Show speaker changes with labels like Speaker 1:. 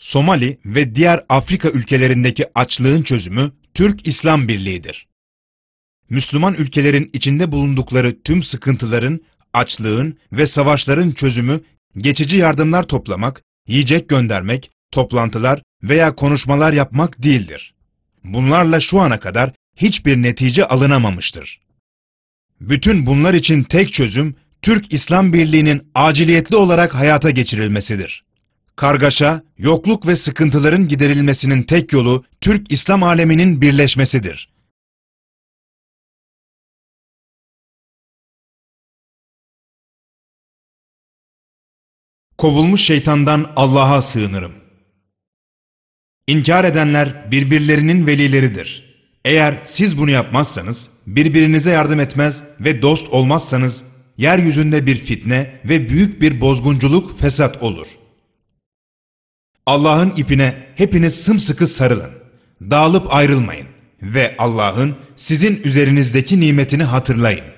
Speaker 1: Somali ve diğer Afrika ülkelerindeki açlığın çözümü Türk-İslam Birliği'dir. Müslüman ülkelerin içinde bulundukları tüm sıkıntıların, açlığın ve savaşların çözümü geçici yardımlar toplamak, yiyecek göndermek, toplantılar veya konuşmalar yapmak değildir. Bunlarla şu ana kadar hiçbir netice alınamamıştır. Bütün bunlar için tek çözüm, Türk-İslam Birliği'nin aciliyetli olarak hayata geçirilmesidir. Kargaşa, yokluk ve sıkıntıların giderilmesinin tek yolu Türk-İslam aleminin birleşmesidir. Kovulmuş şeytandan Allah'a sığınırım. İnkar edenler birbirlerinin velileridir. Eğer siz bunu yapmazsanız, birbirinize yardım etmez ve dost olmazsanız, yeryüzünde bir fitne ve büyük bir bozgunculuk, fesat olur. Allah'ın ipine hepiniz sımsıkı sarılın. Dağılıp ayrılmayın ve Allah'ın sizin üzerinizdeki nimetini hatırlayın.